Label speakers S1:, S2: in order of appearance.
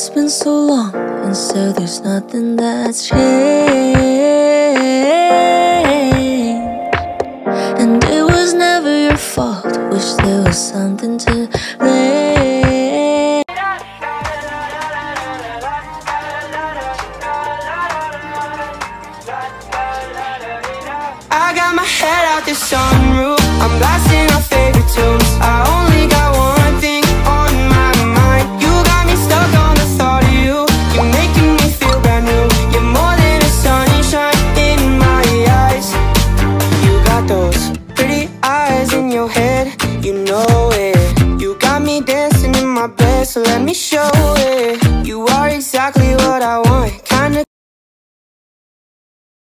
S1: It's been so long, and so there's nothing that's changed. And it was never your fault, wish there was something to blame.
S2: I got my head out the sunroof, I'm blasting our favorite tunes. I only got one thing on my mind. You got me stuck on the thought of you. You're making me feel brand new. You're more than a sunshine in my eyes. You got those pretty eyes in your head, you know it. You got me dancing in my bed, so let me show it. You are exactly what I want, kinda